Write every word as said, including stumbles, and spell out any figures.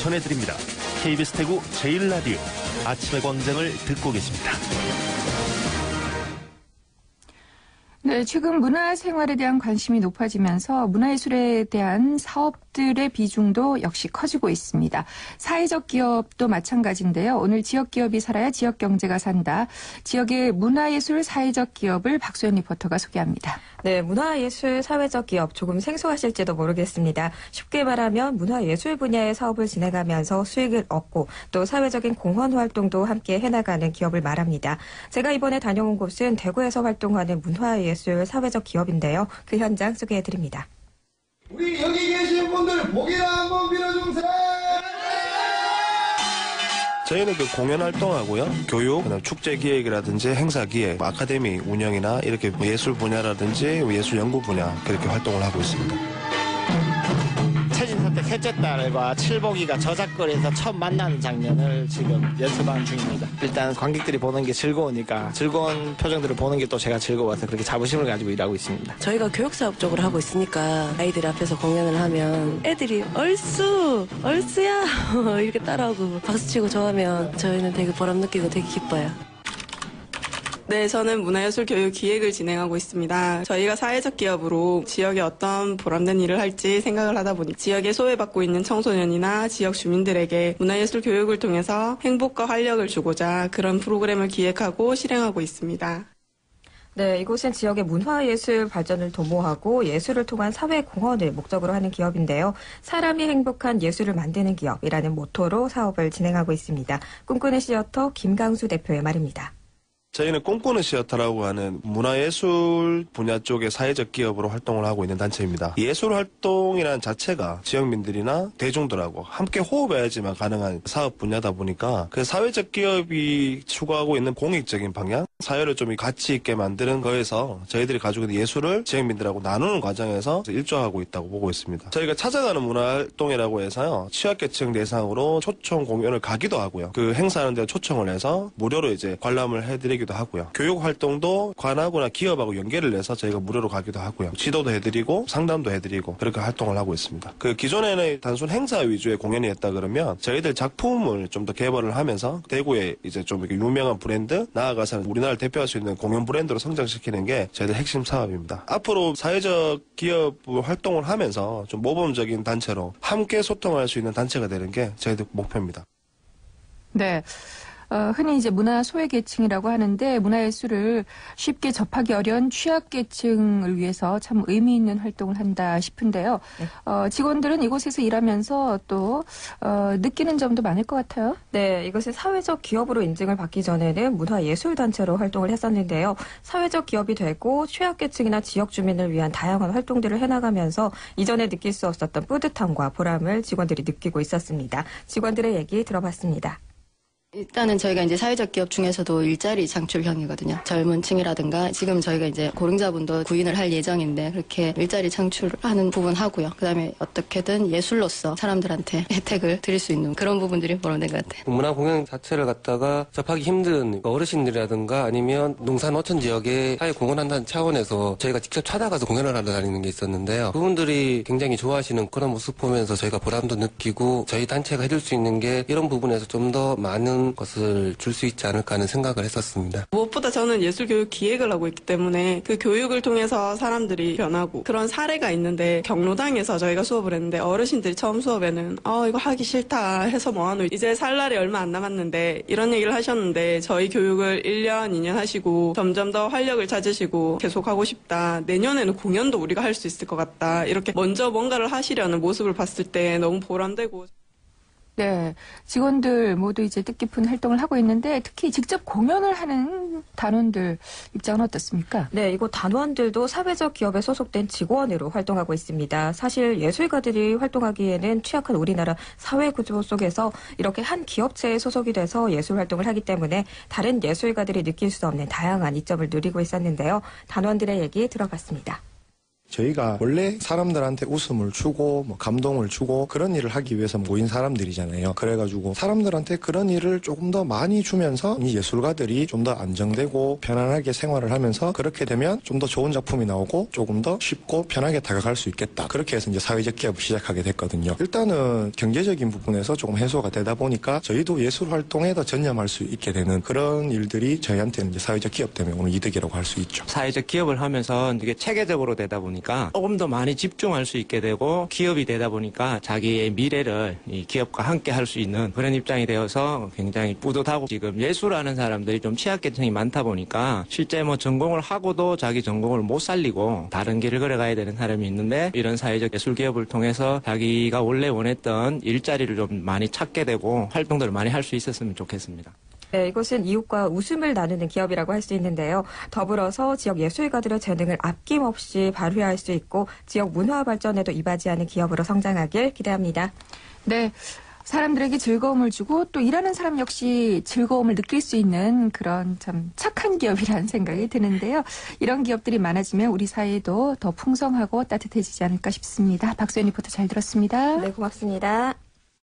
전해드립니다. 케이비에스 대구 제일 라디오 아침의 광장을 듣고 계십니다. 네, 최근 문화생활에 대한 관심이 높아지면서 문화예술에 대한 사업들의 비중도 역시 커지고 있습니다. 사회적 기업도 마찬가지인데요. 오늘 지역기업이 살아야 지역경제가 산다. 지역의 문화예술 사회적 기업을 박소연 리포터가 소개합니다. 네, 문화예술 사회적 기업 조금 생소하실지도 모르겠습니다. 쉽게 말하면 문화예술 분야의 사업을 진행하면서 수익을 얻고 또 사회적인 공헌 활동도 함께 해나가는 기업을 말합니다. 제가 이번에 다녀온 곳은 대구에서 활동하는 문화예술 사회적 기업인데요. 그 현장 소개해드립니다. 우리 여기 계신 분들 목이나 한번 빌어주세요. 저희는 그 공연 활동하고요, 교육, 그다음 축제 기획이라든지 행사 기획, 아카데미 운영이나 이렇게 예술 분야라든지 예술 연구 분야 그렇게 활동을 하고 있습니다. 최진선 때 셋째 딸과 칠복이가 저작거리에서 처음 만나는 장면을 지금 연습하는 중입니다. 일단 관객들이 보는 게 즐거우니까 즐거운 표정들을 보는 게 또 제가 즐거워서 그렇게 자부심을 가지고 일하고 있습니다. 저희가 교육사업 쪽으로 하고 있으니까 아이들 앞에서 공연을 하면 애들이 얼쑤! 얼쑤야! 이렇게 따라오고 박수치고 좋아하면 저희는 되게 보람 느끼고 되게 기뻐요. 네, 저는 문화예술 교육 기획을 진행하고 있습니다. 저희가 사회적 기업으로 지역에 어떤 보람된 일을 할지 생각을 하다 보니 지역에 소외받고 있는 청소년이나 지역 주민들에게 문화예술 교육을 통해서 행복과 활력을 주고자 그런 프로그램을 기획하고 실행하고 있습니다. 네, 이곳은 지역의 문화예술 발전을 도모하고 예술을 통한 사회 공헌을 목적으로 하는 기업인데요. 사람이 행복한 예술을 만드는 기업이라는 모토로 사업을 진행하고 있습니다. 꿈꾸는 시어터 김강수 대표의 말입니다. 저희는 꿈꾸는 시어터라고 하는 문화예술 분야 쪽의 사회적 기업으로 활동을 하고 있는 단체입니다. 예술 활동이라는 자체가 지역민들이나 대중들하고 함께 호흡해야지만 가능한 사업 분야다 보니까 그 사회적 기업이 추구하고 있는 공익적인 방향, 사회를 좀 가치 있게 만드는 거에서 저희들이 가지고 있는 예술을 지역민들하고 나누는 과정에서 일조하고 있다고 보고 있습니다. 저희가 찾아가는 문화활동이라고 해서요, 취약계층 대상으로 초청 공연을 가기도 하고요. 그 행사하는 데 초청을 해서 무료로 이제 관람을 해드리기도 하고요. 교육 활동도 관하거나 기업하고 연계를 해서 저희가 무료로 가기도 하고요. 지도도 해드리고 상담도 해드리고 그렇게 활동을 하고 있습니다. 그 기존에는 단순 행사 위주의 공연이 했다 그러면 저희들 작품을 좀 더 개발을 하면서 대구에 이제 좀 이렇게 유명한 브랜드, 나아가서는 우리나라를 대표할 수 있는 공연 브랜드로 성장시키는 게 저희들 핵심 사업입니다. 앞으로 사회적 기업 활동을 하면서 좀 모범적인 단체로 함께 소통할 수 있는 단체가 되는 게 저희들 목표입니다. 네. 어, 흔히 이제 문화 소외계층이라고 하는데 문화예술을 쉽게 접하기 어려운 취약계층을 위해서 참 의미 있는 활동을 한다 싶은데요. 네. 어, 직원들은 이곳에서 일하면서 또 어, 느끼는 점도 많을 것 같아요. 네, 이것이 사회적 기업으로 인증을 받기 전에는 문화예술단체로 활동을 했었는데요. 사회적 기업이 되고 취약계층이나 지역 주민을 위한 다양한 활동들을 해나가면서 이전에 느낄 수 없었던 뿌듯함과 보람을 직원들이 느끼고 있었습니다. 직원들의 얘기 들어봤습니다. 일단은 저희가 이제 사회적 기업 중에서도 일자리 창출형이거든요. 젊은 층이라든가 지금 저희가 이제 고령자분도 구인을 할 예정인데 그렇게 일자리 창출하는 부분 하고요. 그다음에 어떻게든 예술로서 사람들한테 혜택을 드릴 수 있는 그런 부분들이 보람된 것 같아요. 문화 공연 자체를 갖다가 접하기 힘든 어르신들이라든가 아니면 농사 노천 지역에 사회 공헌한다는 차원에서 저희가 직접 찾아가서 공연을 하러 다니는 게 있었는데요. 그분들이 굉장히 좋아하시는 그런 모습 보면서 저희가 보람도 느끼고 저희 단체가 해줄 수 있는 게 이런 부분에서 좀 더 많은 것을 줄 수 있지 않을까 하는 생각을 했었습니다. 무엇보다 저는 예술교육 기획을 하고 있기 때문에 그 교육을 통해서 사람들이 변하고 그런 사례가 있는데 경로당에서 저희가 수업을 했는데 어르신들이 처음 수업에는 어 이거 하기 싫다 해서 뭐하노 이제 살 날이 얼마 안 남았는데 이런 얘기를 하셨는데 저희 교육을 일 년, 이 년 하시고 점점 더 활력을 찾으시고 계속 하고 싶다. 내년에는 공연도 우리가 할 수 있을 것 같다. 이렇게 먼저 뭔가를 하시려는 모습을 봤을 때 너무 보람되고 네, 직원들 모두 이제 뜻깊은 활동을 하고 있는데 특히 직접 공연을 하는 단원들 입장은 어떻습니까? 네, 이곳 단원들도 사회적 기업에 소속된 직원으로 활동하고 있습니다. 사실 예술가들이 활동하기에는 취약한 우리나라 사회 구조 속에서 이렇게 한 기업체에 소속이 돼서 예술 활동을 하기 때문에 다른 예술가들이 느낄 수 없는 다양한 이점을 누리고 있었는데요. 단원들의 얘기 들어봤습니다. 저희가 원래 사람들한테 웃음을 주고 뭐 감동을 주고 그런 일을 하기 위해서 모인 사람들이잖아요. 그래가지고 사람들한테 그런 일을 조금 더 많이 주면서 이 예술가들이 좀 더 안정되고 편안하게 생활을 하면서 그렇게 되면 좀 더 좋은 작품이 나오고 조금 더 쉽고 편하게 다가갈 수 있겠다. 그렇게 해서 이제 사회적 기업을 시작하게 됐거든요. 일단은 경제적인 부분에서 조금 해소가 되다 보니까 저희도 예술 활동에 더 전념할 수 있게 되는 그런 일들이 저희한테는 이제 사회적 기업 때문에 오늘 이득이라고 할 수 있죠. 사회적 기업을 하면서 이게 체계적으로 되다 보니까 조금 더 많이 집중할 수 있게 되고 기업이 되다 보니까 자기의 미래를 이 기업과 함께 할 수 있는 그런 입장이 되어서 굉장히 뿌듯하고 지금 예술하는 사람들이 좀 취약계층이 많다 보니까 실제 뭐 전공을 하고도 자기 전공을 못 살리고 다른 길을 걸어가야 되는 사람이 있는데 이런 사회적 예술 기업을 통해서 자기가 원래 원했던 일자리를 좀 많이 찾게 되고 활동들을 많이 할 수 있었으면 좋겠습니다. 네, 이것은 이웃과 웃음을 나누는 기업이라고 할 수 있는데요. 더불어서 지역 예술가들의 재능을 아낌없이 발휘할 수 있고 지역 문화 발전에도 이바지하는 기업으로 성장하길 기대합니다. 네. 사람들에게 즐거움을 주고 또 일하는 사람 역시 즐거움을 느낄 수 있는 그런 참 착한 기업이라는 생각이 드는데요. 이런 기업들이 많아지면 우리 사회도 더 풍성하고 따뜻해지지 않을까 싶습니다. 박소연 리포터 잘 들었습니다. 네, 고맙습니다.